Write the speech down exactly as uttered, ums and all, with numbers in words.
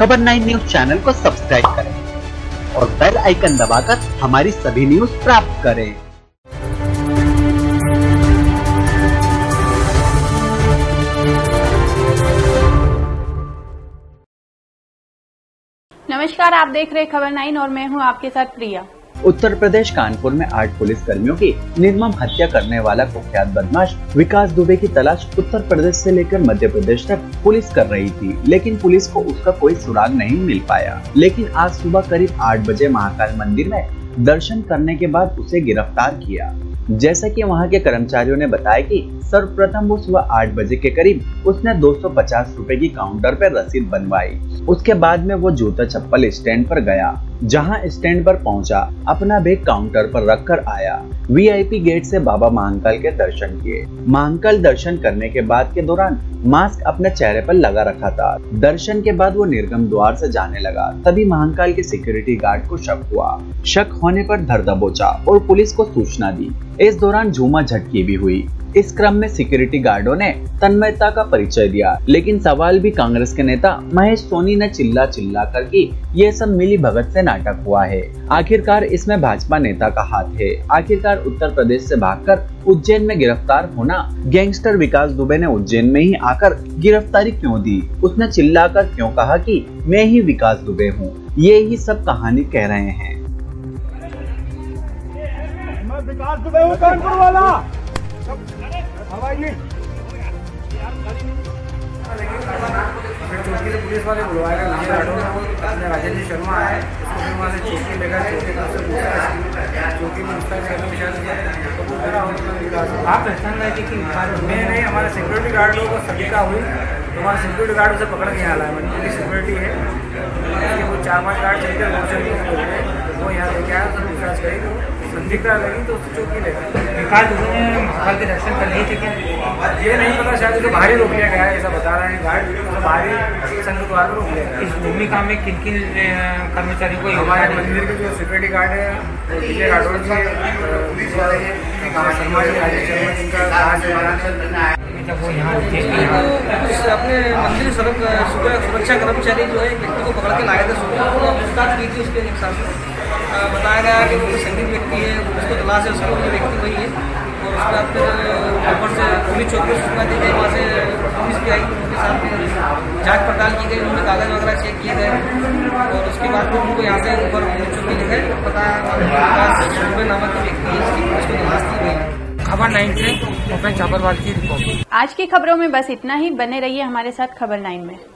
खबर nine news channel को subscribe करें और बेल आइकन दबाकर हमारी सभी न्यूज प्राप्त करें। नमस्कार, आप देख रहे खबर नाइन और मैं हूं आपके साथ प्रिया। उत्तर प्रदेश कानपुर में आठ पुलिस कर्मियों की निर्मम हत्या करने वाला कुख्यात बदमाश विकास दुबे की तलाश उत्तर प्रदेश से लेकर मध्य प्रदेश तक पुलिस कर रही थी, लेकिन पुलिस को उसका कोई सुराग नहीं मिल पाया। लेकिन आज सुबह करीब आठ बजे महाकाल मंदिर में दर्शन करने के बाद उसे गिरफ्तार किया। जैसा कि वहां के कर्मचारियों ने बताया कि सर्वप्रथम वो सुबह आठ बजे के करीब उसने दो सौ पचास रुपए की काउंटर पर रसीद बनवाई। उसके बाद में वो जूता चप्पल स्टैंड पर गया। जहां स्टैंड पर पहुंचा, अपना बैग काउंटर पर रखकर आया। वीआईपी गेट से बाबा महाकाल के दर्शन किए। महाकाल दर्शन करने के बाद के दौरान मास्क अपने चेहरे पर लगा रखा था। दर्शन के बाद वो निर्गम द्वार से जाने लगा। तभी महाकाल के सिक्योरिटी गार्ड को शक हुआ। शक होने पर धर दबोचा और पुलिस को सूचना दी। इस दौरान झूमा झटकी भी हुई। इस क्रम में सिक्योरिटी गार्डों ने तन्मयता का परिचय दिया, लेकिन सवाल भी कांग्रेस के नेता महेश सोनी ने चिल्ला चिल्ला कर कि ये सब मिली भगत से नाटक हुआ है। आखिरकार इसमें भाजपा नेता का हाथ है। आखिरकार उत्तर प्रदेश से भागकर उज्जैन में गिरफ्तार होना। गैंगस्टर विकास दुबे ने उज्जैन में ही आकर गिरफ्तारी क्यों दी? उसने चिल्लाकर क्यों कहा कि मैं ही विकास दुबे हूँ? ये ही सब कहानी कह रहे हैं। मैं विकास दुबे हूँ, कानपुर वाला। चौकी से पुलिस वाले बुलवाएगा, विजय राठौर अपने राजेंद्र शर्मा आए, उसको फिर वहाँ से चौकी लेकर चौकी से पूछा, चौकी में उसका आप पहचान रहे थे कि मैं नहीं, हमारे सिक्योरिटी गार्ड को सटीका हुई तो हमारे सिक्योरिटी गार्ड उसे पकड़ के यहाँ लाया। मेरी सिक्योरिटी है, उसके वो चार पाँच गार्ड चलते वो यहाँ लेके आया, तो पूछताछ करी तो संदिग्धता लगी तो उससे चौकी ले गए। विकास दुबे ने महाकाल के दर्शन कर लिए थे क्या? ये नहीं पता, शायद उसे बाहर ही रोक लिया गया है, ऐसा बता रहे हैं गार्ड, तो बाहरी संघ द्वार पर रोक लिया गया। इस भूमिका में किन किन कर्मचारियों को? हमारे मंदिर के जो सिक्योरिटी गार्ड है विजय राठौर जी, पुलिस वाले हैं शर्मा जी, राजेश शर्मा, जिनका वो यहाँ अपने मंदिर सुरक्षा कर्मचारी जो है एक व्यक्ति को पकड़ के लाए थे, पूछताछ की थी। उसके साथ बताया गया कि वो संदिग्ध व्यक्ति है, उसको तलाश है, उसको व्यक्ति वही है। और उसके बाद फिर ऊपर से पुलिस चौकी को सूचना दी गई, वहाँ से पुलिस भी आई, उनके साथ में जाँच पड़ताल की गई, उनके कागज वगैरह चेक किए गए और उसके बाद फिर उनको यहाँ से ऊपर पुलिस चौकी ले गए। पता दुबे नामक व्यक्ति है, उसकी पुलिस को तलाश की गई। खबर नाइन से भूपेंद्र छाबरवाल की रिपोर्ट। आज की खबरों में बस इतना ही। बने रहिए हमारे साथ खबर नाइन में।